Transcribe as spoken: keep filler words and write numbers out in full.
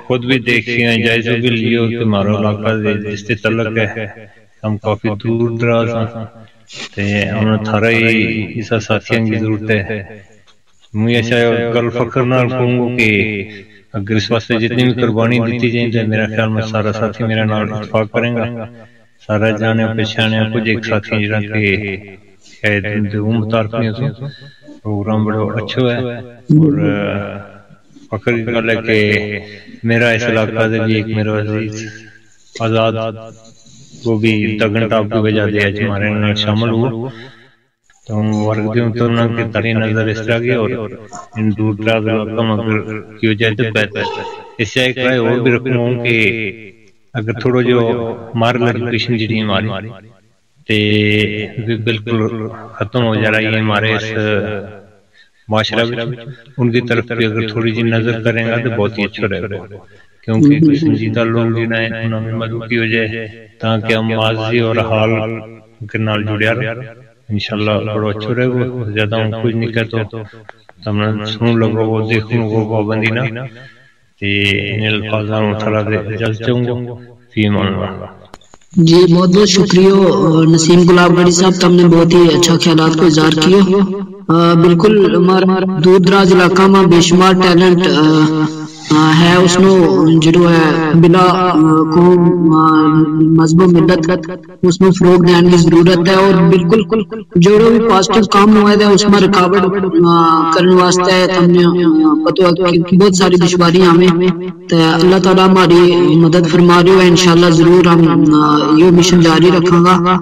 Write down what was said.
خود بھی دیکھے ہیں جائزہ بھی لیو کہ ہمارا علاقہ جس سے تعلق ہے ہم کافی دور دراز ہیں تے ہم تھارا ہی اس ساتھیاں کی ضرورت ہے. مجھے ایسا گل فخر نہ کہوں کہ اگر اس واسطے جتنی بھی قربانی دیتی جائیں تو میرا خیال میں سارا ساتھی میرا نال اتفاق کریں گا. سارا جانے پہچانے کچھ ایک ساتھی جڑا کہ شاید دو متعارف نہیں ہوتا پروگرام بڑا اچھا ہے. اور فخر کی گل ہے کہ میرا اس علاقہ سے بھی ایک میرا عزیز آزاد وہ بھی دگن ٹاپ کی وجہ دے آج ہمارے نال شامل ہوا تو ہم ورگیوں تو انہوں کی تاری نظر اس طرح گئی اور ان دور دراز علاقہ مگر کی وجہ تو بہتر اس سے ایک رائے اور بھی رکھوں ہوں کہ اگر تھوڑا جو مار لڑکیشن جڑی ہماری تے بالکل ختم ہو جا رہی ہے ہمارے اس معاشرہ بھی ان کی طرف بھی اگر تھوڑی جی نظر کریں گا تو بہت ہی اچھا رہے گا کیونکہ کوئی سنجیدہ لوگ جنہیں ہیں انہوں نے مدد کی وجہ ہے تاکہ ہم ماضی اور حال کے نال جڑیا رہا انشاءاللہ بڑا اچھا رہے گا. زیادہ ہم کچھ نہیں کہتا تم نے سنوں لگو وہ دیکھوں گو پابندی نہ تے ان الفاظاں تھلا دے اجازت چاہوں گا فی امان اللہ. جی بہت بہت شکریہ نسیم گلاب گڑی صاحب تم نے بہت ہی اچھا خیالات کو اظہار کیا. بالکل ہمارا دور دراز علاقہ میں بے شمار ٹیلنٹ ہے اس نو جڑو ہے بلا قوم مذہب و ملت اس نو فروغ دینے کی ضرورت ہے اور بالکل جڑو بھی پازیٹیو کام ہوئے ہے اس میں رکاوٹ کرنے واسطے تم نے پتہ کہ بہت ساری دشواریاں ہمیں تو اللہ تعالیٰ ہماری مدد فرما رہی ہے. انشاءاللہ ضرور ہم یہ مشن جاری رکھاں گا.